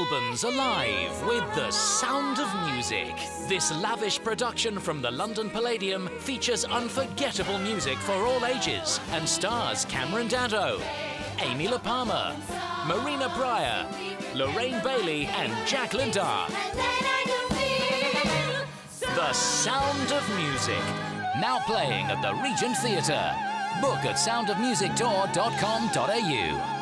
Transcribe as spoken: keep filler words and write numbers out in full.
Melbourne's alive with the sound of music. This lavish production from the London Palladium features unforgettable music for all ages and stars Cameron Daddo, Amy Lehpamer, Marina, Lorraine Bailey and Jack Lindar. The Sound of Music, now playing at the Regent Theatre. Book at sound of music tour dot com dot A U.